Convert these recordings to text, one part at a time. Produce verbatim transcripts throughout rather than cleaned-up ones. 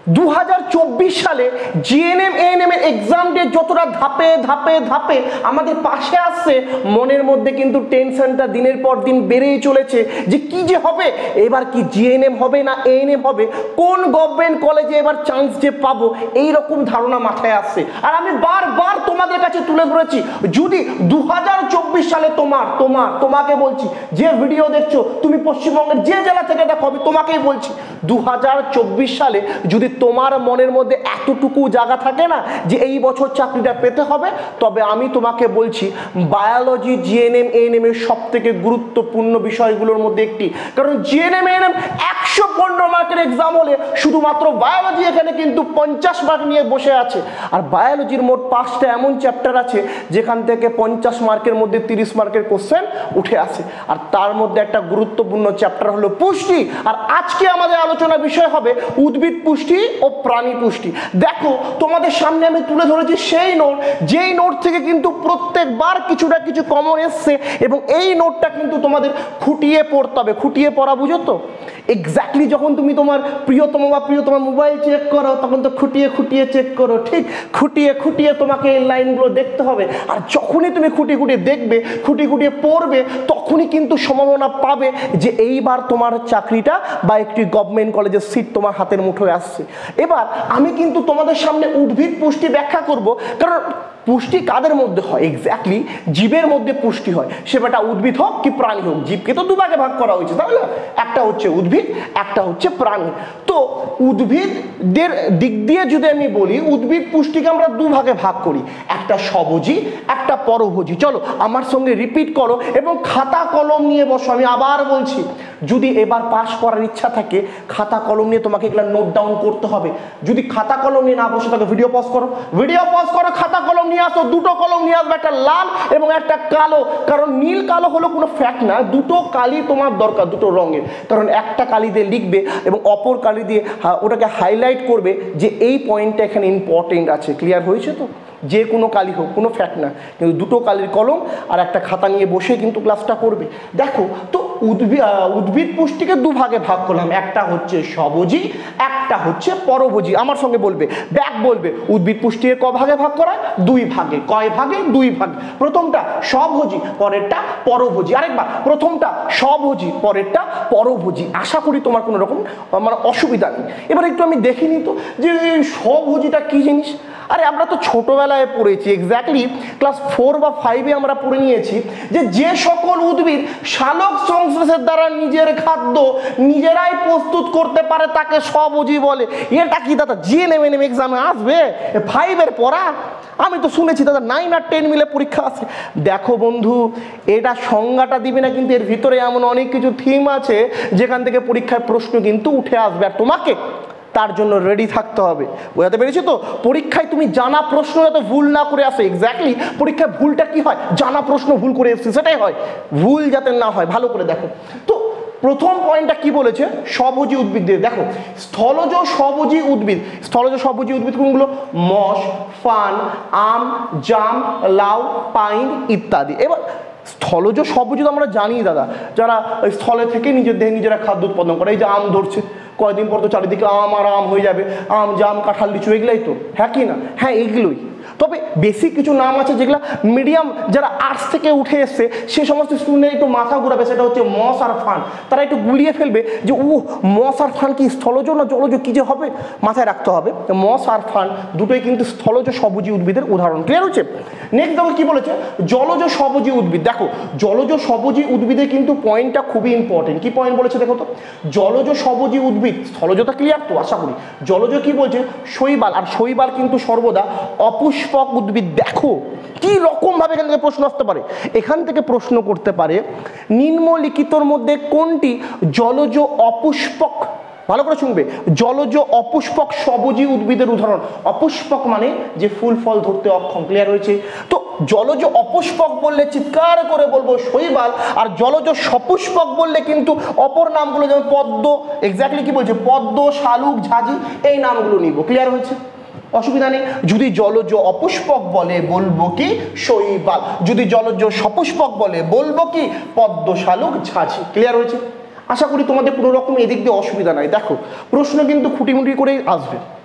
দু হাজার চব্বিশ সালে জিএনএম এএনএম এর এক্সাম ডে যতটা ধাপে ধাপে ধাপে আমাদের পাশে আসছে, মনের মধ্যে কিন্তু টেনশনটা দিনের পর দিন বেড়েই চলেছে যে কি যে হবে, এবার কি জিএনএম হবে না এএনএম হবে, কোন গভর্নমেন্ট কলেজে এবার চান্স যে পাবো, এই রকম ধারণা মাথায় আসছে। আর আমি বারবার তোমাদের কাছে তুলে ধরেছি, যদি দু হাজার চব্বিশ সালে তোমার তোমার তোমাকে বলছি, যে ভিডিও দেখছো তুমি পশ্চিমবঙ্গের যে জেলা থেকে দেখো, আমি তোমাকেই বলছি, দু হাজার চব্বিশ সালে যদি তোমার মনের মধ্যে এতটুকু জায়গা থাকে না যে এই বছর চাকরিটা পেতে হবে, তবে আমি তোমাকে বলছি বায়োলজি জিএনএম এএনএম এর সব থেকে গুরুত্বপূর্ণ বিষয়গুলোর মধ্যে একটি। কারণ জিএনএম এএনএম একশো পনেরো মার্কের এক্সাম হলে শুধুমাত্র বায়োলজি এখানে কিন্তু পঞ্চাশ মার্ক নিয়ে বসে আছে। আর বায়োলজির মোট পাঁচটা এমন চ্যাপ্টার আছে যেখান থেকে পঞ্চাশ মার্কের মধ্যে তিরিশ মার্কের কোশ্চেন উঠে আসে। আর তার মধ্যে একটা গুরুত্বপূর্ণ চ্যাপ্টার হলো পুষ্টি। আর আজকে আমাদের আলোচনা বিষয় হবে উদ্ভিদ পুষ্টি ও প্রাণী পুষ্টি। দেখো তোমাদের সামনে আমি তুলে ধরেছি সেই নোট, যেই নোট থেকে কিন্তু প্রত্যেকবার কিছুটা কিছু কমন এসছে, এবং এই নোটটা কিন্তু তোমাদের খুঁটিয়ে পড়তে হবে। খুঁটিয়ে পড়া বুঝো তো? এক্স্যাক্টলি যখন তুমি তোমার প্রিয়তম বা প্রিয়তম মোবাইল চেক করো, তখন তো খুঁটিয়ে খুঁটিয়ে চেক করো, ঠিক? খুঁটিয়ে খুঁটিয়ে তোমাকে এই লাইনগুলো দেখতে হবে। আর যখনই তুমি খুঁটিয়ে খুঁটিয়ে দেখবে, খুঁটিয়ে খুঁটিয়ে পড়বে, তখনই কিন্তু সম্ভাবনা পাবে যে এইবার তোমার চাকরিটা বা একটি গভর্নমেন্ট কলেজের সিট তোমার হাতের মুঠোয় আসছে। এবার আমি কিন্তু তোমাদের সামনে উদ্ভিদ পুষ্টি ব্যাখ্যা করব, কারণ পুষ্টি কাদের মধ্যে হয়? এক্স্যাক্টলি জীবের মধ্যে পুষ্টি হয়, সেটা উদ্ভিদ হোক কি প্রাণী হোক। জীবকে তো দুভাগে ভাগ করা হয়েছে, তাই না? একটা হচ্ছে উদ্ভিদ, একটা হচ্ছে প্রাণী। তো উদ্ভিদদের দিক দিয়ে যদি আমি বলি, উদ্ভিদ পুষ্টিকে আমরা দুভাগে ভাগ করি, একটা স্বভোজী, একটা পরভোজী। চলো আমার সঙ্গে রিপিট করো এবং খাতা কলম নিয়ে বসো। আমি আবার বলছি, যদি এবার পাস করার ইচ্ছা থাকে, খাতা কলম নিয়ে তোমাকে এগুলো নোট ডাউন করতে হবে। যদি খাতা কলম নিয়ে না বসে তাকে ভিডিও পজ করো, ভিডিও পজ করো, খাতা কলম নিয়ে আসো, দুটো কলম নিয়ে আসবে, একটা লাল এবং একটা কালো। কারণ নীল কালো হলো কোনো ফ্যাক্ট না, দুটো কালি তোমার দরকার, দুটো রঙের। কারণ একটা কালি দিয়ে লিখবে এবং অপর কালি দিয়ে ওটাকে হাইলাইট করবে যে এই পয়েন্টটা এখানে ইম্পর্টেন্ট আছে। ক্লিয়ার হয়েছে তো? যে কোনো কালি হোক, কোনো ফ্যাক্ট না, কিন্তু দুটো কালির কলম আর একটা খাতা নিয়ে বসে কিন্তু ক্লাসটা করবে। দেখো তো উদ্ভিদ উদ্ভিদ পুষ্টিকে দুভাগে ভাগ করলাম, একটা হচ্ছে স্বভোজী, একটা হচ্ছে পরভোজী। আমার সঙ্গে বলবে, ব্যাক বলবে, উদ্ভিদ পুষ্টিকে ক ভাগে ভাগ করা? দুই ভাগে। কয় ভাগে? দুই ভাগ। প্রথমটা স্বভোজী, পরেরটা পরভোজী। আরেকবার, প্রথমটা স্বভোজী, পরেরটা পরভোজী। আশা করি তোমার কোনো রকম মানে অসুবিধা নেই। এবার একটু আমি দেখিনি তো যে স্বভোজীটা কি জিনিস। আরে আমরা তো ছোটবেলায় পড়েছি, এক্স্যাক্টলি ক্লাস ফোর বা ফাইভে আমরা পড়ে নিয়েছি যে যে সকল উদ্ভিদ শালক সংশ্লেষের দ্বারা নিজের খাদ্য নিজেরাই প্রস্তুত করতে পারে তাকে স্বভোজী বলে। এটা কি দাদা জিএনএম এএনএম এক্সামে আসবে? ফাইভের পড়া? আমি তো শুনেছি দাদা নাইন আর টেন মিলে পরীক্ষা আছে। দেখো বন্ধু, এটা সংজ্ঞাটা দিবে না, কিন্তু এর ভিতরে এমন অনেক কিছু থিম আছে যেখান থেকে পরীক্ষায় প্রশ্ন কিন্তু উঠে আসবে। আর তোমাকে তার জন্য রেডি থাকতে হবে। বোঝাতে পেরেছি তো? পরীক্ষায় তুমি জানা প্রশ্ন যাতে ভুল না করে আসো। এক্স্যাক্টলি পরীক্ষায় ভুলটা কি হয়? জানা প্রশ্ন ভুল করে এসছি, সেটাই হয়। ভুল যাতে না হয়, ভালো করে দেখো তো। প্রথম পয়েন্টটা কি বলেছে? স্বভোজী উদ্ভিদ দিয়ে। দেখো স্থলজ স্বভোজী উদ্ভিদ, স্থলজ স্বভোজী উদ্ভিদ কোনগুলো? মশ, ফান, আম, জাম, লাউ, পাইন ইত্যাদি। এবার স্থলজ স্বভোজী তো আমরা জানি দাদা, যারা স্থলে থেকে নিজের দেহে নিজেরা খাদ্য উৎপাদন করে। এই যে আম ধরছে, কয়েকদিন পর তো চারিদিকে আম আর আম হয়ে যাবে, আম, জাম, কাঁঠাল, লিচু, এগুলাই তো, হ্যাঁ কি না? হ্যাঁ এইগুলোই। তবে বেসিক কিছু নাম আছে যেগুলো মিডিয়াম যারা আর্টস থেকে উঠে এসছে সে সমস্ত স্টুডেন্ট একটু মাথা ঘুরাবে। সেটা হচ্ছে মস আর ফান। তারা একটু গুলিয়ে ফেলবে যে ও মস আর ফান কি স্থলজ না জলজ, কি যে হবে? মাথায় রাখতে হবে মস আর ফান দুটোই কিন্তু স্থলজ স্বভোজী উদ্ভিদের উদাহরণ। ক্লিয়ার হচ্ছে? নেক্সট দেখো কি বলেছে, জলজ স্বভোজী উদ্ভিদ। দেখো জলজ স্বভোজী উদ্ভিদের কিন্তু পয়েন্টটা খুবই ইম্পর্টেন্ট। কি পয়েন্ট বলেছে দেখো তো? জলজ স্বভোজী উদ্ভিদ, স্থলজতা ক্লিয়ার তো আশা করি। জলজ কি বলছে? শৈবাল। আর শৈবাল কিন্তু সর্বদা অপুষ্পক উদ্ভিদ। দেখো কি রকম ভাবে এখান থেকে প্রশ্ন আসতে পারে। এখান থেকে প্রশ্ন করতে পারে নিম্নলিখিতর মধ্যে কোনটি জলজ অপুষ্পক, ভালো করে শুনবে, জলজ অপুষ্পক স্বভোজী উদ্ভিদের উদাহরণ। অপুষ্পক মানে যে ফুল ফল ধরতে অক্ষম। ক্লিয়ার হয়েছে তো? জলজ অপুষ্পক বললে চিৎকার করে বলবো শৈবাল, আর জলজ সপুষ্পক বললে কিন্তু অপর নামগুলো যেমন পদ্ম, এক্স্যাক্টলি কি বলছে? পদ্ম, শালুক, ঝাঁঝি, এই নামগুলো নিব। ক্লিয়ার হয়েছে? অসুবিধা নেই। যদি জলজ অপুষ্পক বলে বলবো কি? শৈবাল। যদি জলজ সপুষ্পক বলে বলবো কি? পদ্ম, শালুক, ঝাঁঝি। ক্লিয়ার হয়েছে? আশা করি তোমাদের কোনো রকম এদিক দিয়ে অসুবিধা নাই। দেখো প্রশ্ন কিন্তু খুঁটিমুটি করেই আসবে।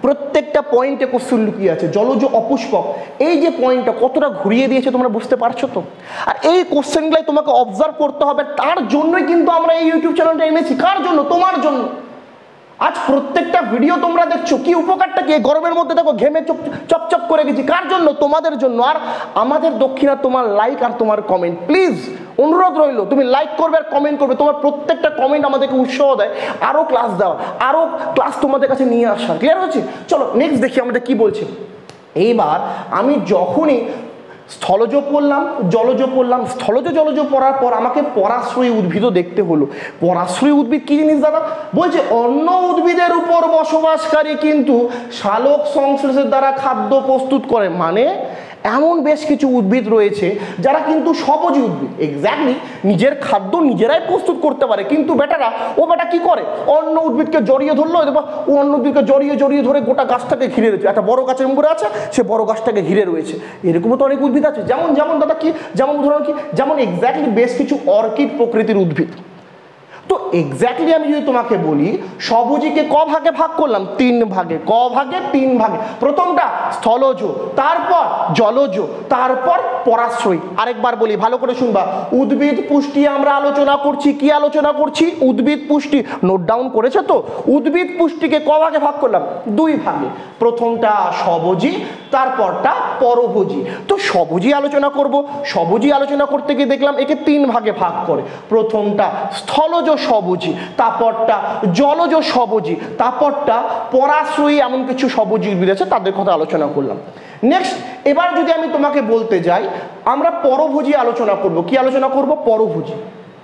প্রত্যেকটা পয়েন্টে কোশ্চেন লুকিয়ে আছে। জলজ অপুষ্পক এই যে পয়েন্টটা কতটা ঘুরিয়ে দিয়েছে তোমরা বুঝতে পারছো তো? আর এই কোশ্চেনগুলাই তোমাকে অবজার্ভ করতে হবে, তার জন্যই কিন্তু আমরা এই ইউটিউব চ্যানেলটা এনেছি। কার জন্য? তোমার জন্য। আজ প্রত্যেকটা ভিডিও তোমরা দেখছো, কি উপকারটা কি? গরমের মধ্যে দেখো ঘেমে চপ চপচপ করে গেছি, কার জন্য? তোমাদের জন্য। আর আমাদের দক্ষিণা তোমার লাইক আর তোমার কমেন্ট। প্লিজ অনুরোধ রইল, তুমি লাইক করবে আর কমেন্ট করবে। তোমার প্রত্যেকটা কমেন্ট আমাদেরকে উৎসাহ দেয় আরও ক্লাস দেওয়া, আরও ক্লাস তোমাদের কাছে নিয়ে আসার। ক্লিয়ার হচ্ছে? চলো নেক্সট দেখি আমাদের কি বলছে। এইবার আমি যখনই স্থলজ পড়লাম, জলজ পড়লাম, স্থলজ জলজ পড়ার পর আমাকে পরাশ্রয়ী উদ্ভিদও দেখতে হলো। পরাশ্রয়ী উদ্ভিদ কি জিনিস দাদা? বলছে অন্য উদ্ভিদের উপর বসবাসকারী কিন্তু শালক সংশ্লেষের দ্বারা খাদ্য প্রস্তুত করে। মানে এমন বেশ কিছু উদ্ভিদ রয়েছে যারা কিন্তু সবজি উদ্ভিদ, এক্স্যাক্টলি নিজের খাদ্য নিজেরাই প্রস্তুত করতে পারে, কিন্তু বেটারা ও বেটা কি করে? অন্য উদ্ভিদকে জড়িয়ে ধরলো, এবার ও অন্য উদ্ভিদকে জড়িয়ে জড়িয়ে ধরে গোটা গাছটাকে ঘিরে রয়েছে। একটা বড় গাছের উপরে আছে, সে বড় গাছটাকে ঘিরে রয়েছে। এরকমও তো অনেক উদ্ভিদ আছে। যেমন যেমন দাদা কি, যেমন উদাহরণ কি, যেমন এক্স্যাক্টলি বেশ কিছু অর্কিড প্রকৃতির উদ্ভিদ। তো এক্স্যাক্টলি আমি যদি তোমাকে বলি, সবজিকে ক ভাগে ভাগ করলাম? তিন ভাগে। ক ভাগে? তিন ভাগে। প্রথমটা স্থলজ, তারপর জলজ, তারপর পরাশ্রয়ী। আরেকবার বলি, ভালো করে শুনবা। উদ্ভিদ পুষ্টি আমরা আলোচনা করছি। কি আলোচনা করছি? উদ্ভিদ পুষ্টি। নোট ডাউন করেছে তো? উদ্ভিদ পুষ্টিকে ক ভাগে ভাগ করলাম? দুই ভাগে। প্রথমটা সবজি, তারপরটা পরভোজী। তো সবজি আলোচনা করব। সবজি আলোচনা করতে গিয়ে দেখলাম একে তিন ভাগে ভাগ করে। প্রথমটা স্থলজ সবজি, তারপরটা জলজ সবজি, তারপরটা পরাশ্রয়ী এমন কিছু সবজি উদ্ভিদ আছে, তাদের কথা আলোচনা করলাম। নেক্সট এবার যদি আমি তোমাকে বলতে যাই, আমরা পরভোজী আলোচনা করব। কি আলোচনা করব? পরভোজী।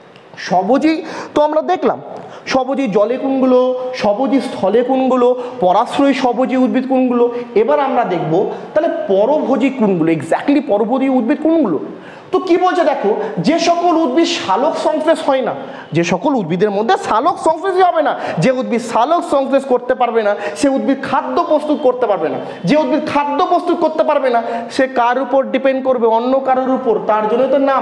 সবজি তো আমরা দেখলাম, সবজি জলে কোনগুলো, সবজি স্থলে কোনগুলো, পরাশ্রয়ী সবজি উদ্ভিদ কোনগুলো। এবার আমরা দেখব তাহলে পরভোজী কোনগুলো, এক্স্যাক্টলি পরভোজী উদ্ভিদ কোনগুলো। তো কি বলছে দেখো, যে সকল উদ্ভিদ শালক সংশ্লেষ হয় না, যে সকল উদ্ভিদের মধ্যে শালক সংশ্লেষই হবে না, যে উদ্ভিদ শালক সংশ্লেষ করতে পারবে না সে উদ্ভিদ খাদ্য প্রস্তুত করতে পারবে না। যে উদ্ভিদ খাদ্য প্রস্তুত করতে পারবে না সে কার উপর ডিপেন্ড করবে? অন্য কারোর উপর। তার জন্য তো নাম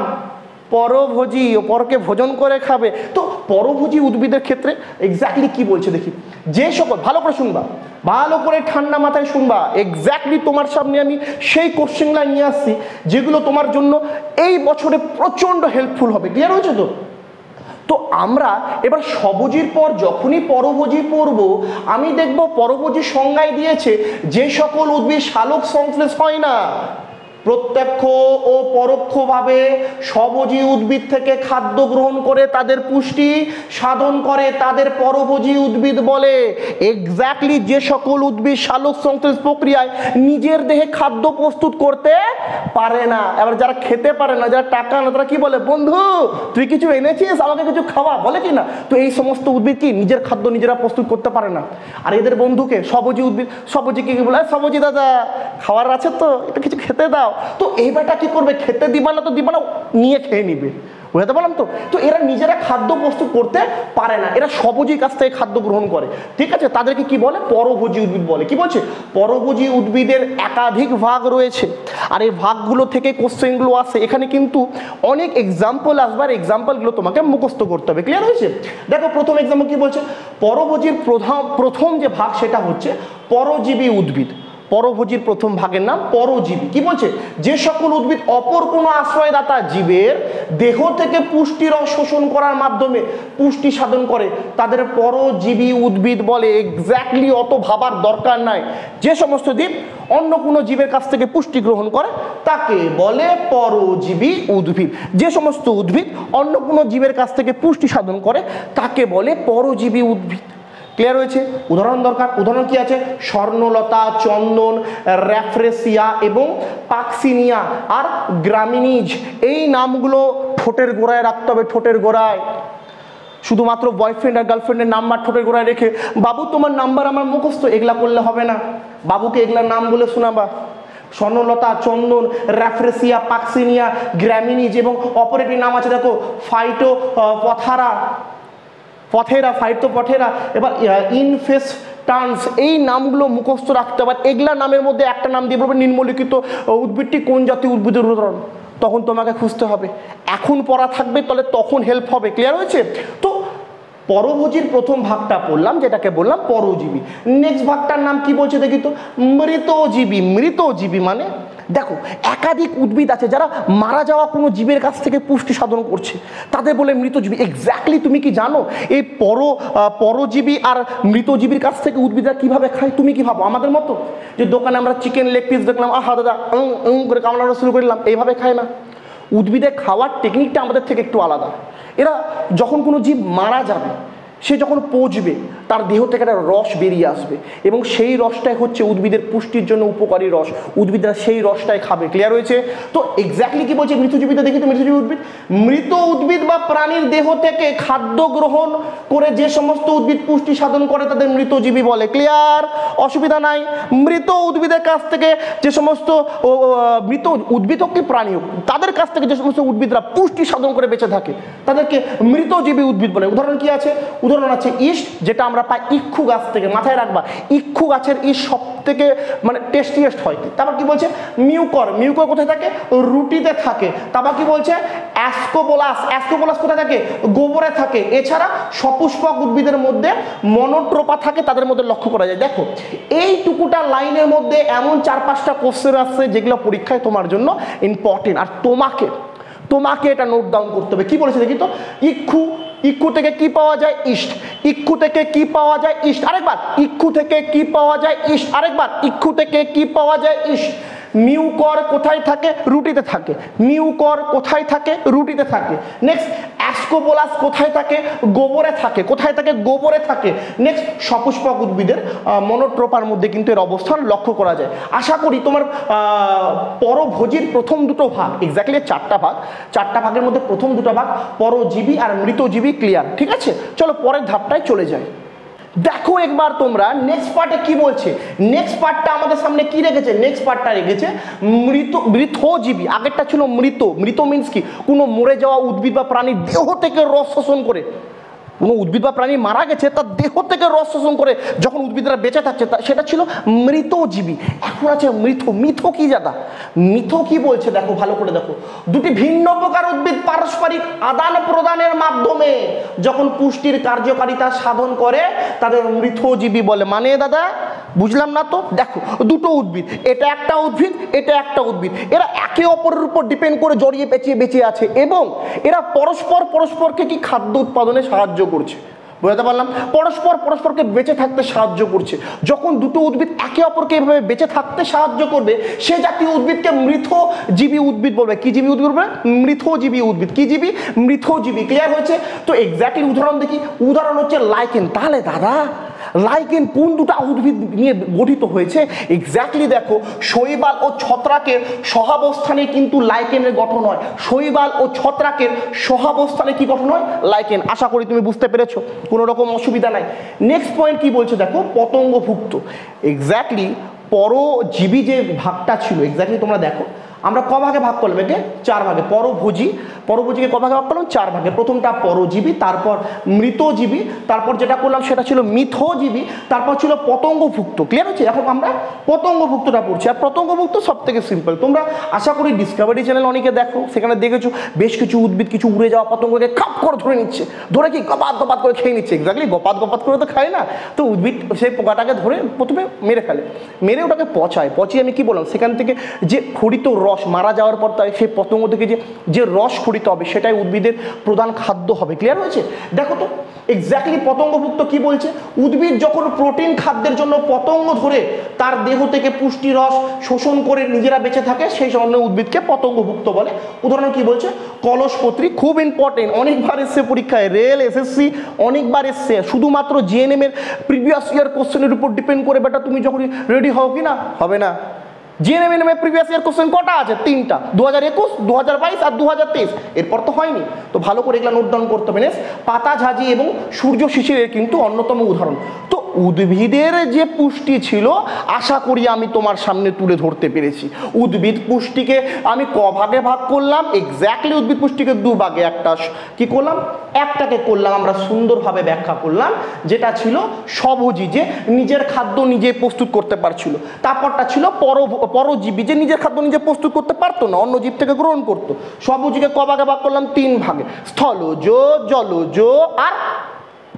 পরভোজী, ও পরকে ভোজন করে খাবে। তো পরভোজী উদ্ভিদের ক্ষেত্রে এক্স্যাক্টলি কি বলছে দেখি। যে সকল, ভালো করে শুনবা, ভালো করে ঠান্ডা মাথায় শুনবা। এক্স্যাক্টলি তোমার সামনে আমি সেই কোশ্চেনগুলো নিয়ে আসছি যেগুলো তোমার জন্য এই বছরে প্রচণ্ড হেল্পফুল হবে। ক্লিয়ার হয়েছে তো? তো আমরা এবার সবজির পর যখনই পরভোজী পড়ব, আমি দেখব পরভোজীর সংজ্ঞায় দিয়েছে যে সকল উদ্ভিদ শালক সংশ্লেষ হয় না, প্রত্যক্ষ ও পরোক্ষভাবে সবজি উদ্ভিদ থেকে খাদ্য গ্রহণ করে তাদের পুষ্টি সাধন করে, তাদের পরভোজী উদ্ভিদ বলে। এক্স্যাক্টলি যে সকল উদ্ভিদ শালক সংশ্লেষ প্রক্রিয়ায় নিজের দেহে খাদ্য প্রস্তুত করতে পারে না। এবার যারা খেতে পারে না, যারা টাকা না, তারা কি বলে? বন্ধু তুই কিছু এনেছিস, আমাকে কিছু খাওয়া, বলে কি না? তো এই সমস্ত উদ্ভিদ কি নিজের খাদ্য নিজেরা প্রস্তুত করতে পারে না। আর এদের বন্ধুকে সবজি উদ্ভিদ, সবজিকে কি বলে? সবজি দাদা খাওয়ার আছে তো, এটা কিছু খেতে দাও। তো এই বেটা কি করবে? খেতে দিবা না তো দিবা না, নিয়ে খেয়ে নিবে। বুঝতে পারলাম তো? তো এরা নিজেরা খাদ্য প্রস্তুত করতে পারে না, এরা সবজির কাছ থেকে খাদ্য গ্রহণ করে। ঠিক আছে, তাদেরকে কি বলে? পরভোজী উদ্ভিদ বলে। কি বলছে? পরভোজী উদ্ভিদের একাধিক ভাগ রয়েছে, আর এই ভাগগুলো থেকে কোশ্চেনগুলো আসে। এখানে কিন্তু অনেক এক্সাম্পল আসবে, আর এক্সাম্পলগুলো তোমাকে মুখস্থ করতে হবে। ক্লিয়ার হয়েছে? দেখো প্রথম এক্সাম্পল কি বলছে। পরভোজীর প্রধান প্রথম যে ভাগ সেটা হচ্ছে পরজীবী উদ্ভিদ। পরভোজীর প্রথম ভাগের নাম পরজীবী। কি বলছে? যে সকল উদ্ভিদ অপর কোনো আশ্রয়দাতা জীবের দেহ থেকে পুষ্টির শোষণ করার মাধ্যমে পুষ্টি সাধন করে তাদের পরজীবী উদ্ভিদ বলে। এক্স্যাক্টলি অত ভাবার দরকার নাই। যে সমস্ত জীব অন্য কোনো জীবের কাছ থেকে পুষ্টি গ্রহণ করে তাকে বলে পরজীবী উদ্ভিদ। যে সমস্ত উদ্ভিদ অন্য কোনো জীবের কাছ থেকে পুষ্টি সাধন করে তাকে বলে পরজীবী উদ্ভিদ। ক্লিয়ার হয়েছে? উদাহরণ দরকার। উদাহরণ কি আছে? স্বর্ণলতা, চন্দন, র্যাফ্রেসিয়া এবং পাক্সিনিয়া আর গ্রামিনিজ। এই নামগুলো ঠোঁটের গোড়ায় রাখতে হবে। ঠোঁটের গোড়ায় শুধুমাত্র বয়ফ্রেন্ড আর গার্লফ্রেন্ডের নাম্বার ঠোঁটের গোড়ায় রেখে বাবু তোমার নাম্বার আমার মুখস্থ, এগুলা করলে হবে না। বাবুকে এগুলার নাম বলে শোনাবা। স্বর্ণলতা, চন্দন, র্যাফ্রেসিয়া, পাক্সিনিয়া, গ্রামিনিজ এবং অপরেটির নাম আছে দেখো ফাইটো পথারা পথেরা ফাইটো পথেরা। এবার ইনফেস্টান্স, এই নামগুলো মুখস্থ রাখতে হবে। এগুলা নামের মধ্যে একটা নাম দিয়ে বলবে নিম্নলিখিত উদ্ভিদটি কোন জাতীয় উদ্ভিদের উদাহরণ, তখন তোমাকে খুঁজতে হবে। এখন পড়া থাকবে তাহলে তখন হেল্প হবে। ক্লিয়ার হয়েছে? তো পরভোজীর প্রথম ভাগটা পড়লাম, যেটাকে বললাম পরজীবী। নেক্সট ভাগটার নাম কি বলছে দেখি তো, মৃতজীবী। মৃতজীবী মানে দেখো একাধিক উদ্ভিদ আছে যারা মারা যাওয়া কোনো জীবের কাছ থেকে পুষ্টি সাধন করছে, তাদের বলে মৃতজীবী। এক্স্যাক্টলি তুমি কি জানো এই পর পরজীবী আর মৃতজীবীর কাছ থেকে উদ্ভিদরা কিভাবে খায়? তুমি কি ভাবো আমাদের মতো যে দোকানে আমরা চিকেন লেগ পিস দেখলাম, আহা দাদা উম উম করে কামড়ানো শুরু করলাম, এইভাবে খায় না। উদ্ভিদের খাওয়ার টেকনিকটা আমাদের থেকে একটু আলাদা। এরা যখন কোনো জীব মারা যাবে, সে যখন পচবে, তার দেহ থেকে একটা রস বেরিয়ে আসবে এবং সেই রসটাই হচ্ছে উদ্ভিদের পুষ্টির জন্য উপকারী রস। উদ্ভিদরা সেই রসটাই খাবে। ক্লিয়ার হয়েছে? তো এক্স্যাক্টলি কি বলছে মৃতজীবীতে দেখি তো, মৃতজীবী উদ্ভিদ, মৃত উদ্ভিদ বা প্রাণীর দেহ থেকে খাদ্য গ্রহণ করে যে সমস্ত উদ্ভিদ পুষ্টি সাধন করে তাদের মৃতজীবী বলে। ক্লিয়ার? অসুবিধা নাই। মৃত উদ্ভিদের কাছ থেকে যে সমস্ত মৃত উদ্ভিদ হোক কি প্রাণী হোক, তাদের কাছ থেকে যে সমস্ত উদ্ভিদরা পুষ্টি সাধন করে বেঁচে থাকে তাদেরকে মৃতজীবী উদ্ভিদ বলে। উদাহরণ কি আছে? উদাহরণ আছে ইস্ট, যেটা আমরা পাই ইক্ষু গাছ থেকে। মাথায় রাখবা, ইক্ষু গাছের ইস্ট সব থেকে মানে টেস্টিয়েস্ট হয়। তারপর কি বলছে? মিউকর। মিউকর কোথায় থাকে? রুটিতে থাকে। তারপর কি বলছে? অ্যাসকোবোলাস। অ্যাসকোবোলাস কোথায় থাকে? গোবরে থাকে। এছাড়া সপুষ্পক উদ্ভিদের মধ্যে মনোট্রোপা থাকে, তাদের মধ্যে লক্ষ্য করা যায়। দেখো এইটুকুটা লাইনের মধ্যে এমন চার পাঁচটা কোশ্চেন আসছে যেগুলো পরীক্ষায় তোমার জন্য ইম্পর্টেন্ট, আর তোমাকে তোমাকে এটা নোট ডাউন করতে হবে। কি বলেছে দেখি তো? ইক্ষু, ইক্ষু থেকে কি পাওয়া যায়? ইস্ট। ইক্ষু থেকে কি পাওয়া যায়? ইস্ট। আরেকবার, ইক্ষু থেকে কি পাওয়া যায়? ইস্ট। আরেকবার, ইক্ষু থেকে কি পাওয়া যায়? ইস্ট। মিউকর কোথায় থাকে? রুটিতে থাকে। মিউকর কোথায় থাকে? রুটিতে থাকে। নেক্সট, অ্যাসকোবোলাস কোথায় থাকে? গোবরে থাকে। কোথায় থাকে? গোবরে থাকে। নেক্সট, সপুষ্পক উদ্ভিদের মনোট্রোপার মধ্যে কিন্তু এর অবস্থান লক্ষ্য করা যায়। আশা করি তোমার পরভোজীর প্রথম দুটো ভাগ, এক্স্যাক্টলি চারটা ভাগ, চারটা ভাগের মধ্যে প্রথম দুটো ভাগ পরজীবী আর মৃতজীবী ক্লিয়ার। ঠিক আছে, চলো পরের ধাপটায় চলে যাই। দেখো একবার তোমরা নেক্সট পার্টে কি বলছে। নেক্সট পার্টটা আমাদের সামনে কি রেখেছে? নেক্সট পার্টটা রেখেছে মৃত মৃতজীবী। আগেরটা ছিল মৃত। মৃত মিন্স কি? কোনো মরে যাওয়া উদ্ভিদ বা প্রাণীর দেহ থেকে রস শোষণ করে, কোনো উদ্ভিদ বা প্রাণী মারা গেছে তার দেহ থেকে রস শোষণ করে যখন উদ্ভিদরা বেঁচে থাকছে, সেটা ছিল মৃতজীবী। এখন আছে মৃত। মিথ কি জাদা? মিথ কি বলছে দেখো, ভালো করে দেখো। দুটি ভিন্ন প্রকার উদ্ভিদ পারস্পরিক আদান প্রদানের মাধ্যমে যখন পুষ্টির কার্যকারিতা সাধন করে তাদের মৃতজীবী বলে। মানে দাদা বুঝলাম না তো। দেখো দুটো উদ্ভিদ, এটা একটা উদ্ভিদ, এটা একটা উদ্ভিদ, এরা একে অপরের উপর ডিপেন্ড করে জড়িয়ে পেঁচিয়ে বেঁচে আছে এবং এরা পরস্পর পরস্পরকে কি খাদ্য উৎপাদনে সাহায্য করছে। বুঝতে পারলাম? পরস্পর পরস্পরকে বেঁচে থাকতে সাহায্য করছে। যখন দুটো উদ্ভিদ একে অপরকে এভাবে বেঁচে থাকতে সাহায্য করবে, সে জাতীয় উদ্ভিদকে মৃতজীবী উদ্ভিদ বলবে। কি জীবী উদ্ভিদ বলবে? মৃতজীবী উদ্ভিদ। কি জীবী? মৃতজীবী। ক্লিয়ার হয়েছে? তো এক্স্যাক্টলি উদাহরণ দেখি। উদাহরণ হচ্ছে লাইকেন। তাহলে দাদা লাইকেন কোন দুটো উদ্ভিদ নিয়ে গঠিত হয়েছে? এক্স্যাক্টলি দেখো, শৈবাল ও ছত্রাকের সহাবস্থানে কিন্তু লাইকেনের গঠন হয়। শৈবাল ও ছত্রাকের সহাবস্থানে কি গঠন হয়? লাইকেন। আশা করি তুমি বুঝতে পেরেছো, কোনো রকম অসুবিধা নাই। নেক্সট পয়েন্ট কি বলছে দেখো, পতঙ্গভুক্ত। এক্স্যাক্টলি পরজীবী যে ভাগটা ছিল, এক্স্যাক্টলি তোমরা দেখো আমরা ক ভাগে ভাগ করলাম? একে চার ভাগে। পরভোজী, পরভোজীকে ক ভাগে ভাগ করলাম? চার ভাগে। প্রথমটা পরজীবী, তারপর মৃতজীবী, তারপর যেটা করলাম সেটা ছিল মিথজীবী, তারপর ছিল পতঙ্গভুক্ত। ক্লিয়ার হচ্ছে? এখন আমরা পতঙ্গভুক্তটা পড়ছি। আর পতঙ্গভুক্ত সব থেকে সিম্পল। তোমরা আশা করি ডিসকভারি চ্যানেল অনেকে দেখো, সেখানে দেখেছো বেশ কিছু উদ্ভিদ কিছু উড়ে যাওয়া পতঙ্গকে খাপ করে ধরে নিচ্ছে, ধরে কি গপাত গপাত করে খেয়ে নিচ্ছে। এক্স্যাক্টলি গপাত গপাত করে তো খায় না, তো উদ্ভিদ সেই পোকাটাকে ধরে প্রথমে মেরে ফেলে, মেরে ওটাকে পচায়। পচিয়ে আমি কি বললাম, সেখান থেকে যে খরিত রস মারা যাওয়ার পর তাই সেই পতঙ্গ থেকে যে যে রস খরিত হবে সেটাই উদ্ভিদের প্রধান খাদ্য হবে। ক্লিয়ার হয়েছে? দেখো তো এক্স্যাক্টলি পতঙ্গভুক্ত কি বলছে। উদ্ভিদ যখন প্রোটিন খাদ্যের জন্য পতঙ্গ ধরে তার দেহ থেকে পুষ্টি রস শোষণ করে নিজেরা বেঁচে থাকে, সেই সময় উদ্ভিদকে পতঙ্গভুক্ত বলে। উদাহরণ কি বলছে? কলসপত্রী। খুব ইম্পর্টেন্ট, অনেকবার এসছে পরীক্ষায়, রেল, এসএসসি অনেকবার এসছে। শুধুমাত্র জিএনএম এর প্রিভিয়াস ইয়ার কোশ্চেনের উপর ডিপেন্ড করে বেটা তুমি যখন রেডি হও কি না, হবে না। জিএনএম এর প্রিভিয়াস ইয়ার কোশ্চেন কটা আছে? তিনটা, দু হাজার একুশ, দু হাজার বাইশ আর দু হাজার তেইশ। এরপর তো হয়নি। তো ভালো করে এগুলো নোট ডাউন করতে হবে। পাতা ঝাঁঝি এবং সূর্য শিশিরের কিন্তু অন্যতম উদাহরণ। তো উদ্ভিদের যে পুষ্টি ছিল আশা করি আমি তোমার সামনে তুলে ধরতে পেরেছি। উদ্ভিদ পুষ্টিকে আমি ক ভাগে ভাগ করলাম? এক্স্যাক্টলি উদ্ভিদ পুষ্টিকে দু ভাগে। একটা কি করলাম? একটাকে করলাম আমরা সুন্দরভাবে ব্যাখ্যা করলাম, যেটা ছিল স্বভোজী, যে নিজের খাদ্য নিজে প্রস্তুত করতে পারছিল। তারপরটা ছিল পর পরজীবী, যে নিজের খাদ্য নিজে প্রস্তুত করতে পারতো না, অন্য জীব থেকে গ্রহণ করতো। স্বভোজীকে ক ভাগে ভাগ করলাম? তিন ভাগে। স্থলজ, জলজ আর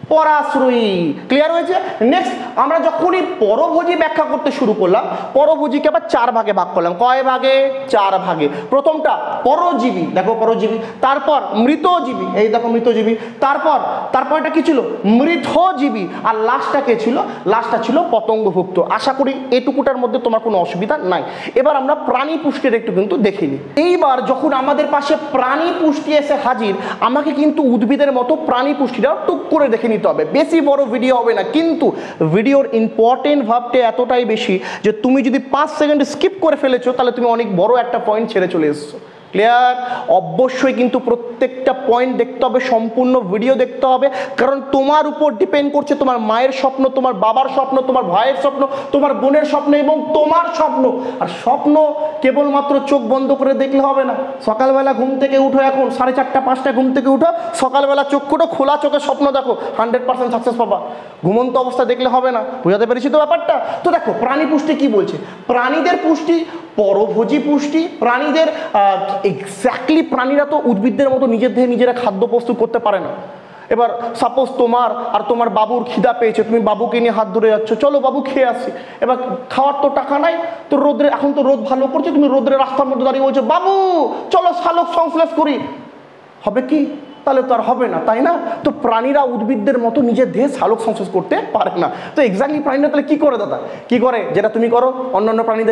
পরাশ্রয়ী। ক্লিয়ার হয়েছে? নেক্সট আমরা যখনই পরভোজী ব্যাখ্যা করতে শুরু করলাম, পরভোজীকে আবার চার ভাগে ভাগ করলাম। কয় ভাগে? চার ভাগে। প্রথমটা পরজীবী, দেখো পরজীবী, তারপর মৃতজীবী, এই দেখো মৃতজীবী, তারপর তারপর এটা কি ছিল? মৃতজীবী, আর লাস্টটা কে ছিল? লাস্টটা ছিল পতঙ্গভুক্ত। আশা করি এটুকুটার মধ্যে তোমার কোনো অসুবিধা নাই। এবার আমরা প্রাণী পুষ্টির একটু কিন্তু দেখিনি। এইবার যখন আমাদের পাশে প্রাণী পুষ্টি এসে হাজির, আমাকে কিন্তু উদ্ভিদের মতো প্রাণী পুষ্টিটাও টুক করে দেখে নিতে হবে। বেশি বড় ভিডিও হবে না, কিন্তু ভিডিওর ইম্পর্টেন্ট ভাবটা এতটাই বেশি যে তুমি যদি পাঁচ সেকেন্ড স্কিপ করে ফেলেছো তাহলে তুমি অনেক বড় একটা পয়েন্ট ছেড়ে চলে এসছো। ক্লিয়ার? অবশ্যই কিন্তু প্রত্যেকটা পয়েন্ট দেখতে হবে, সম্পূর্ণ ভিডিও দেখতে হবে, কারণ তোমার উপর ডিপেন্ড করছে তোমার মায়ের স্বপ্ন, তোমার বাবার স্বপ্ন, তোমার ভাইয়ের স্বপ্ন, তোমার বোনের স্বপ্ন এবং তোমার স্বপ্ন। আর স্বপ্ন কেবলমাত্র চোখ বন্ধ করে দেখলে হবে না। সকালবেলা ঘুম থেকে উঠো, এখন সাড়ে চারটা পাঁচটা ঘুম থেকে উঠো, সকালবেলা চোখ খুটো, খোলা চোখে স্বপ্ন দেখো, হান্ড্রেড পার্সেন্ট সাকসেস পাবা। ঘুমন্ত অবস্থা দেখলে হবে না। বুঝাতে পেরেছি তো ব্যাপারটা? তো দেখো প্রাণী পুষ্টি কি বলছে। প্রাণীদের পুষ্টি পরভোজী পুষ্টি। প্রাণীদের এক্স্যাক্টলি প্রাণীরা তো উদ্ভিদদের মতো নিজের দেহে নিজেরা খাদ্য প্রস্তুত করতে পারে না। এবার সাপোজ তোমার আর তোমার বাবুর খিদা পেয়েছে, তুমি বাবুকে নিয়ে হাত ধরে যাচ্ছ, চলো বাবু খেয়ে আসি। এবার খাওয়ার তো টাকা নাই, তো রোদ্রে, এখন তো রোদ ভালো করছে, তুমি রোদ্রে রাস্তার মধ্যে দাঁড়িয়ে বলছো বাবু চলো শালক সংশ্লেষ করি, হবে কি? তাহলে তো আর হবে না, তাই না? তো প্রাণীরা উদ্ভিদদের মতো নিজের দেহে শালক সংশ্লেষ করতে পারে না। তো এক্স্যাক্টলি প্রাণীরা তাহলে কি করে দাদা? কি করে? যেটা তুমি করো, অন্যান্য প্রাণীদের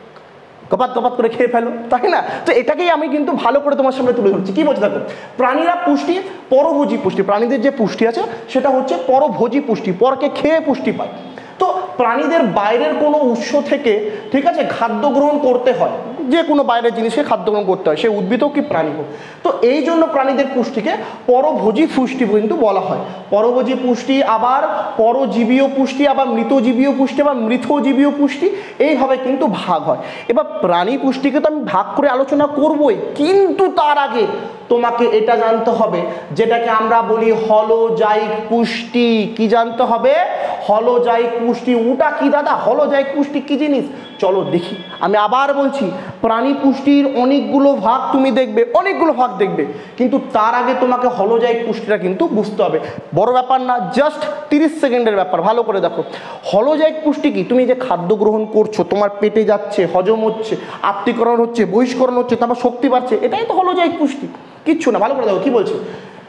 কপাত কপাত করে খেয়ে ফেলো, তাই না? তো এটাকেই আমি কিন্তু ভালো করে তোমার সামনে তুলে ধরছি। কি বলছি দেখো, প্রাণীরা পুষ্টি পরভোজী পুষ্টি, প্রাণীদের যে পুষ্টি আছে সেটা হচ্ছে পরভোজী পুষ্টি, পরকে খেয়ে পুষ্টি পায়। তো প্রাণীদের বাইরের কোনো উৎস থেকে, ঠিক আছে, খাদ্য গ্রহণ করতে হয়, যে কোনো বাইরের জিনিসকে খাদ্য গ্রহণ করতে হয়, সে উদ্ভিদ হোক কি প্রাণী হোক। তো এই জন্য প্রাণীদের পুষ্টিকে পরভোজী পুষ্টি কিন্তু বলা হয়। পরভোজী পুষ্টি, আবার পরজীবীয় পুষ্টি, আবার মৃতজীবীয় পুষ্টি, আবার মৃতজীবীয় পুষ্টি, এইভাবে কিন্তু ভাগ হয়। এবার প্রাণী পুষ্টিকে তো আমি ভাগ করে আলোচনা করবই, কিন্তু তার আগে তোমাকে এটা জানতে হবে, যেটাকে আমরা বলি হলোজাইক পুষ্টি। কি জানতে হবে? হলোজাইক পুষ্টি। ওটা কি দাদা? হলোজাইক পুষ্টি কি জিনিস? চলো দেখি। আমি আবার বলছি, প্রাণী পুষ্টির অনেকগুলো ভাগ তুমি দেখবে, অনেকগুলো ভাগ দেখবে, কিন্তু তার আগে তোমাকে হলোজাইক পুষ্টিটা কিন্তু বুঝতে হবে। বড় ব্যাপার না, জাস্ট তিরিশ সেকেন্ডের ব্যাপার। ভালো করে দেখো, হলোজাইক পুষ্টি কি? তুমি যে খাদ্য গ্রহণ করছো, তোমার পেটে যাচ্ছে, হজম হচ্ছে, আত্তীকরণ হচ্ছে, বহিষ্করণ হচ্ছে, তারপর শক্তি বাড়ছে, এটাই তো হলোজাইক পুষ্টি, কিচ্ছু না। ভালো করে দেখো কি বলছে।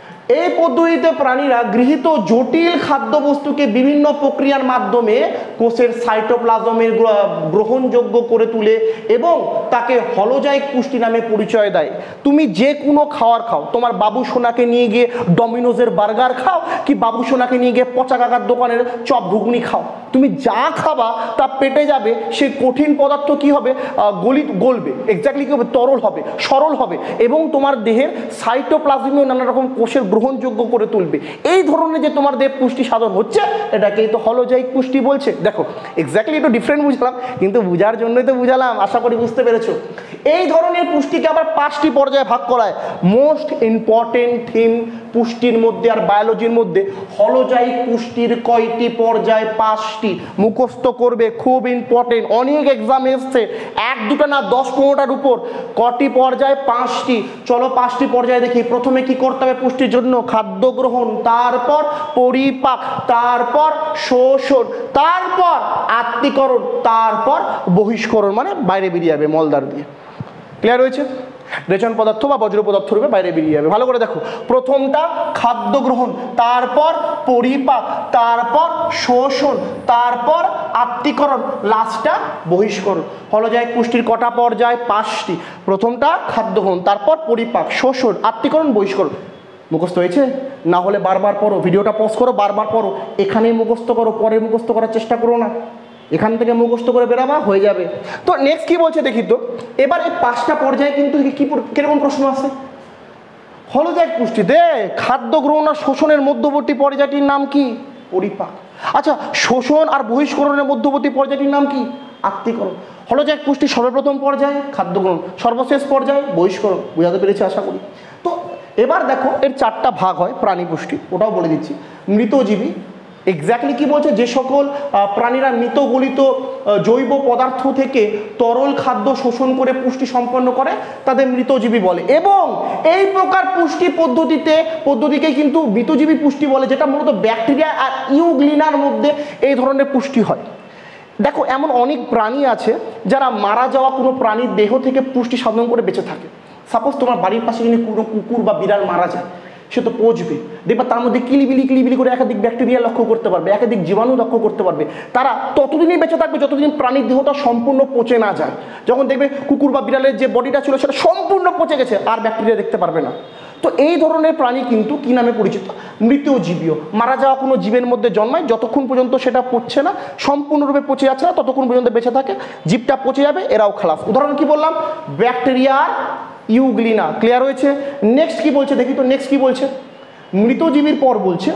এই পদ্ধতিতে প্রাণীরা গৃহীত জটিল খাদ্যবস্তুকে বিভিন্ন প্রক্রিয়ার মাধ্যমে কোষের সাইটোপ্লাজমের গ্রহণযোগ্য করে তুলে এবং তাকে হলোজাইক পুষ্টি নামে পরিচয় দেয়। তুমি যে কোনো খাবার খাও, তোমার বাবু সোনাকে নিয়ে গিয়ে ডমিনোজের বার্গার খাও, কি বাবু সোনাকে নিয়ে গিয়ে পচা কাকার দোকানের চপ ঘুগনি খাও, তুমি যা খাবা তা পেটে যাবে, সেই কঠিন পদার্থ কি হবে? গলি গলবে, এক্স্যাক্টলি কি হবে? তরল হবে, সরল হবে, এবং তোমার দেহের সাইটোপ্লাজমীয় নানা রকম কোষের গ্রহণযোগ্য করে তুলবে। এই ধরনের যে তোমার দেহ পুষ্টি সাধন হচ্ছে, এটাকেই তো হলোজাইক পুষ্টি বলছে। দেখো এক্স্যাক্টলি একটু ডিফারেন্ট বুঝলাম, কিন্তু বোঝার জন্যই তো বুঝালাম, আশা করি বুঝতে পেরেছো। এই ধরনের পুষ্টিকে আবার পাঁচটি পর্যায়ে ভাগ করায়। মোস্ট ইম্পর্টেন্ট থিম পুষ্টির মধ্যে আর বায়োলজির মধ্যে, হলোজাইক পুষ্টির কয়টি পর্যায়? পাঁচটি। মুখস্থ করবে, খুব ইম্পর্টেন্ট, অনেক এক্সাম এসছে, এক দুটো না দশ পনেরোটার উপর। কটি পর্যায়? পাঁচটি। চলো পাঁচটি পর্যায়ে দেখি। প্রথমে কি করতে হবে পুষ্টির জন্য? খাদ্য গ্রহণ, তারপর পরিপাক, তারপর শোষণ, তারপর আত্তীকরণ, তারপর বহিষ্করণ, মানে বাইরে বেরিয়ে যাবে মলদ্বার দিয়ে। ক্লিয়ার হয়েছে? রেচন পদার্থ বা বজ্র পদার্থ রূপে বাইরে বেরিয়ে যাবে। ভালো করে দেখো, প্রথমটা খাদ্য গ্রহণ, তারপর পরিপাক, তারপর শোষণ, তারপর আত্তীকরণ, লাস্টটা বহিষ্করণ। হলোজাইক পুষ্টির কটা পর্যায়? পাঁচটি। প্রথমটা খাদ্য গ্রহণ, তারপর পরিপাক, শোষণ, আত্তীকরণ, বহিষ্করণ। মুখস্থ হয়েছে? না হলে বারবার পড়ো, ভিডিওটা পজ করো, বারবার পড়ো, এখানেই মুখস্থ করো, পরে মুখস্থ করার চেষ্টা করো না, এখান থেকে মুখস্থ করে বেরাবা হয়ে যাবে। তো নেক্সট কি বলছে দেখি তো। এবার এই পাঁচটা পর্যায়ে কিন্তু কি কিরকম প্রশ্ন আছে? হলোজাইক পুষ্টিতে খাদ্য গ্রহণ আর শোষণের মধ্যবর্তী পর্যায়টির নাম কি? পরিপাক। আচ্ছা, শোষণ আর বহিষ্করণের মধ্যবর্তী পর্যায়টির নাম কি? আত্তীকরণ। হলোজাইক পুষ্টি সর্বপ্রথম পর্যায়ে খাদ্য গ্রহণ, সর্বশেষ পর্যায়ে বহিষ্করণ। বুঝাতে পেরেছি আশা করি। তো এবার দেখো এর চারটা ভাগ হয় প্রাণী পুষ্টি, ওটাও বলে দিচ্ছি। মৃতজীবী, এক্স্যাক্টলি কি বলছে, যে সকল প্রাণীরা মৃত গলিত জৈব পদার্থ থেকে তরল খাদ্য শোষণ করে পুষ্টি সম্পন্ন করে তাদের মৃতজীবী বলে। এবং এই প্রকার পুষ্টি পদ্ধতিতে পদ্ধতিকে কিন্তু মৃতজীবী পুষ্টি বলে, যেটা মূলত ব্যাকটেরিয়া আর ইউগ্লিনার মধ্যে এই ধরনের পুষ্টি হয়। দেখো এমন অনেক প্রাণী আছে যারা মারা যাওয়া কোনো প্রাণীর দেহ থেকে পুষ্টি সাধন করে বেঁচে থাকে। সাপোজ তোমার বাড়ির পাশে যদি কোনো কুকুর বা বিড়াল মারা যায়, সে তো পচবে, দেখবা তার মধ্যে কিলিবিলি কিলিবিলি করে একাধিক ব্যাকটেরিয়া লক্ষ্য করতে পারবে, একাধিক জীবাণু লক্ষ্য করতে পারবে। তারা ততদিনই বেঁচে থাকবে যতদিন প্রাণীর দেহটা সম্পূর্ণ পচে না যায়। যখন দেখবে কুকুর বা বিড়ালের যে বডিটা ছিল সেটা সম্পূর্ণ পচে গেছে, আর ব্যাকটেরিয়া দেখতে পারবে না। তো এই ধরনের প্রাণী কিন্তু কি নামে পরিচিত, মৃতজীবীয়। মারা যাওয়া কোনো জীবের মধ্যে জন্মায়, যতক্ষণ পর্যন্ত সেটা পচছে না, সম্পূর্ণরূপে পচে যাচ্ছে না, ততক্ষণ পর্যন্ত বেঁচে থাকে। জীবটা পচে যাবে, এরাও খালাস। উদাহরণ কি বললাম, ব্যাকটেরিয়া, ইউগ্লিনা। ক্লিয়ার হয়েছে? নেক্সট কি বলছে দেখি তো, নেক্সট কি বলছে, মৃতজীবীর পর বলছে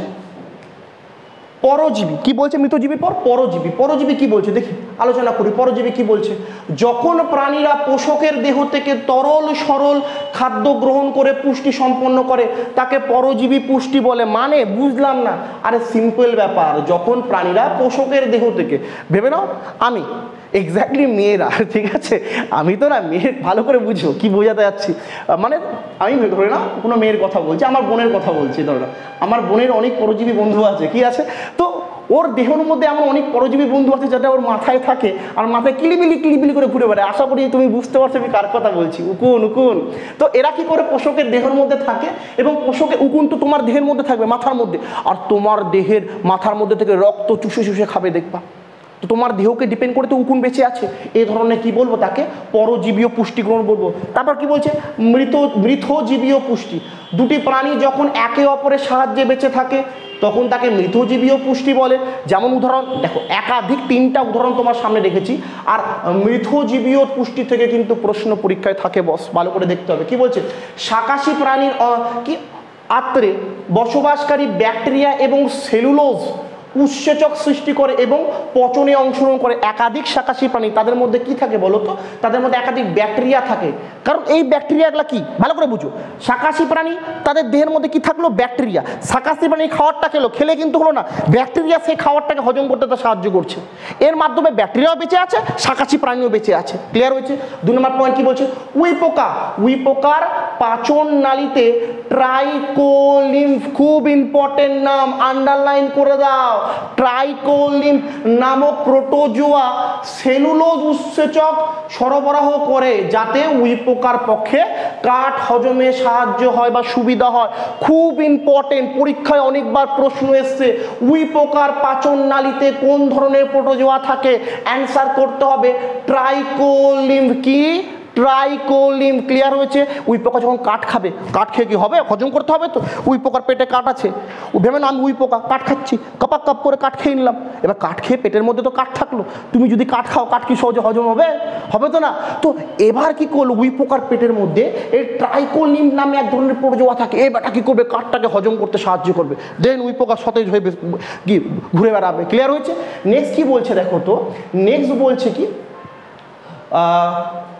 পরজীবী। কি বলছে মৃতজীবীর পর? পরজীবী। পরজীবী কি বলছে দেখি, আলোচনা করি। পরজীবী কি বলছে, যখন প্রাণীরা পোষকের দেহ থেকে তরল সরল খাদ্য গ্রহণ করে পুষ্টি সম্পন্ন করে তাকে পরজীবী পুষ্টি বলে। মানে বুঝলাম না, আরে সিম্পল ব্যাপার, যখন প্রাণীরা পোষকের দেহ থেকে, ভেবে নাও আমি এক্স্যাক্টলি মেয়েরা, ঠিক আছে, আমি তো না মেয়ের, ভালো করে বুঝো কি বোঝাতে যাচ্ছি। মানে আমি ধরে না কোনো মেয়ের কথা বলছি, আমার বোনের কথা বলছি। ধরে না আমার বোনের অনেক পরজীবী বন্ধু আছে, কি আছে, তো ওর দেহের মধ্যে এমন অনেক পরজীবী বন্ধু আছে যেটা ওর মাথায় থাকে, আর মাথায় কিলিবিলি কিলিবিলি করে ঘুরে বেড়ায়। আশা করি তুমি বুঝতে পারছো আমি কার কথা বলছি, উকুন উকুন। তো এরা কি করে পোষকের দেহের মধ্যে থাকে, এবং পোষকের উকুন তো তোমার দেহের মধ্যে থাকবে, মাথার মধ্যে, আর তোমার দেহের মাথার মধ্যে থেকে রক্ত চুষে চুষে খাবে, দেখবা। তো তোমার দেহকে ডিপেন্ড করে তো উকুন বেঁচে আছে। এই ধরনের কি বলবো, তাকে পরজীবীয় পুষ্টি গ্রহণ বলবো। তারপর কি বলছে, মৃত মৃতজীবীয় পুষ্টি। দুটি প্রাণী যখন একে অপরের সাহায্যে বেঁচে থাকে তখন তাকে মৃতজীবীয় পুষ্টি বলে। যেমন উদাহরণ দেখো, একাধিক তিনটা উদাহরণ তোমার সামনে রেখেছি। আর মৃতজীবীয় পুষ্টি থেকে কিন্তু প্রশ্ন পরীক্ষায় থাকে, বস ভালো করে দেখতে হবে। কি বলছে, শাকাশী প্রাণীর কি আত্রে বসবাসকারী ব্যাকটেরিয়া এবং সেলুলোজ উৎসেচক সৃষ্টি করে এবং পচনে অংশগ্রহণ করে। একাধিক শাকাশী প্রাণী, তাদের মধ্যে কি থাকে বলো তো, তাদের মধ্যে একাধিক ব্যাকটেরিয়া থাকে। কারণ এই ব্যাকটেরিয়াগুলো কি ভালো করে বুঝো, শাকাশী প্রাণী তাদের দেহের মধ্যে কি থাকলো, ব্যাকটেরিয়া। শাকাশী প্রাণী খাবারটা খেলো, খেলে কিন্তু হলো না, ব্যাকটেরিয়া সেই খাবারটাকে হজম করতে তা সাহায্য করছে। এর মাধ্যমে ব্যাকটেরিয়াও বেঁচে আছে, শাকাশী প্রাণীও বেঁচে আছে। ক্লিয়ার হয়েছে? দুই নম্বর পয়েন্ট কি বলছে, উইপোকা। উইপোকার পাচন নালীতে ট্রাইকোলিম্ফ, খুব ইম্পর্টেন্ট নাম, আন্ডারলাইন করে দাও। ট্রাইকোলিম্ফ নামক প্রোটোজোয়া সেলুলোজ উৎসেচক সরবরাহ করে যাতে উইপোকার পক্ষে কাঠ হজমে সাহায্য হয় বা সুবিধা হয়। খুব ইম্পর্টেন্ট, পরীক্ষায় অনেকবার প্রশ্ন এসছে, উইপোকার পাচন নালীতে কোন ধরনের প্রোটোজোয়া থাকে, অ্যান্সার করতে হবে ট্রাইকোলিম্ফ। কি? ট্রাইকোলিম। ক্লিয়ার হয়েছে? উইপোকা যখন কাঠ খাবে, কাঠ খেয়ে কি হবে, হজম করতে হবে তো। উইপোকার পেটে কাঠ আছে, ভেবে না আমি উইপোকা কাঠ খাচ্ছি, কাপাক কাপ করে কাঠ খেয়ে নিলাম। এবার কাঠ খেয়ে পেটের মধ্যে তো কাঠ থাকলো, তুমি যদি কাঠ খাও, কাঠ কি সহজে হজম হবে? হবে তো না। তো এবার কি করলো, উইপোকার পেটের মধ্যে এই ট্রাইকোলিম নামে এক ধরনের প্রোটোজোয়া থাকে, এবারটা কি করবে, কাঠটাকে হজম করতে সাহায্য করবে, দেন উইপোকা সতেজ হয়ে কি ঘুরে বেড়াবে। ক্লিয়ার হয়েছে? নেক্সট কি বলছে দেখো তো, নেক্সট বলছে কি, আহ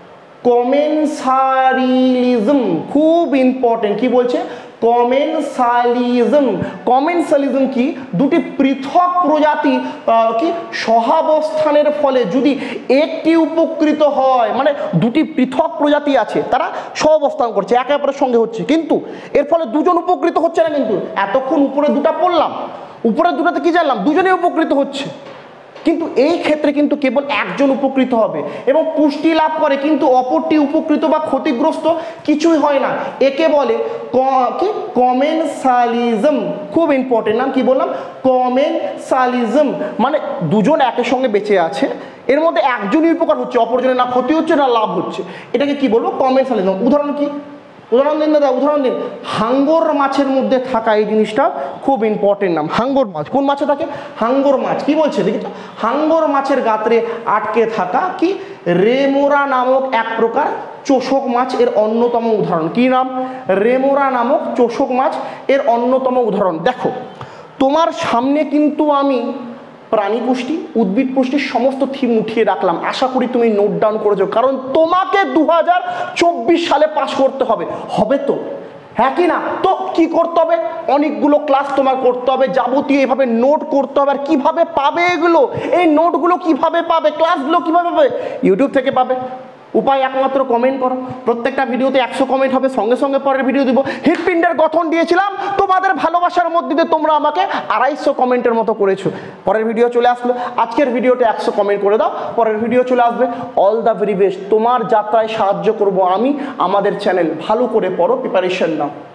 কমেনসারিলিজম। খুব ইম্পর্টেন্ট। কি বলছে, কমেনসালিজম। কমেনসালিজম কি, দুটি পৃথক প্রজাতি কি সহাবস্থানের ফলে যদি একটি উপকৃত হয়, মানে দুটি পৃথক প্রজাতি আছে, তারা সহাবস্থান করছে, একে অপরের সঙ্গে হচ্ছে, কিন্তু এর ফলে দুজন উপকৃত হচ্ছে না। কিন্তু এতক্ষণ উপরে দুটা পড়লাম, উপরের দুটাতে কি জানলাম, দুজনে উপকৃত হচ্ছে, কিন্তু এই ক্ষেত্রে কিন্তু কেবল একজন উপকৃত হবে এবং পুষ্টি লাভ করে, কিন্তু অপরটি উপকৃত বা ক্ষতিগ্রস্ত কিছুই হয় না। একে বলে কি, কমেনসালিজম। খুব ইম্পর্টেন্ট নাম, কি বললাম, কমেনসালিজম। মানে দুজন একের সঙ্গে বেঁচে আছে, এর মধ্যে একজনই উপকার হচ্ছে, অপরজনের না ক্ষতি হচ্ছে না লাভ হচ্ছে, এটাকে কি বলবো, কমেনসালিজম। উদাহরণ কি, উদাহরণ দিন দাদা, উদাহরণ দিন। হাঙ্গর মাছের মধ্যে থাকা এই জিনিসটা খুব ইম্পর্টেন্ট নাম, হাঙ্গর মাছ। কোন মাছে থাকে, হাঙ্গর মাছ। কি বলছে দেখি তো, হাঙ্গর মাছের গাত্রে আটকে থাকা কি রেমোরা নামক এক প্রকার চোষক মাছ এর অন্যতম উদাহরণ। কি নাম, রেমোরা নামক চোষক মাছ এর অন্যতম উদাহরণ। দেখো তোমার সামনে কিন্তু আমি প্রাণী পুষ্টি, উদ্ভিদ পুষ্টির সমস্ত থিম উঠিয়ে রাখলাম, আশা করি তুমি নোট ডাউন করেছো, কারণ তোমাকে দু হাজার চব্বিশ সালে পাস করতে হবে। হবে তো? হ্যাঁ কি না? তো কি করতে হবে, অনেকগুলো ক্লাস তোমার করতে হবে, যাবতীয় এভাবে নোট করতে হবে। আর কিভাবে পাবে এগুলো, এই নোটগুলো কিভাবে পাবে, ক্লাসগুলো কিভাবে পাবে? ইউটিউব থেকে পাবে। উপায় একমাত্র কমেন্ট করো। প্রত্যেকটা ভিডিওতে একশো কমেন্ট হবে, সঙ্গে সঙ্গে পরের ভিডিও দিব। হৃৎপিণ্ডের গঠন দিয়েছিলাম, তোমাদের ভালোবাসার মধ্যে দিয়ে তোমরা আমাকে আড়াইশো কমেন্টের মতো করেছো। পরের ভিডিও চলে আসলো, আজকের ভিডিওতে একশো কমেন্ট করে দাও, পরের ভিডিও চলে আসবে। অল দ্য ভেরি বেস্ট, তোমার যাত্রায় সাহায্য করব আমি, আমাদের চ্যানেল। ভালো করে পড়ো, প্রিপারেশন নাও।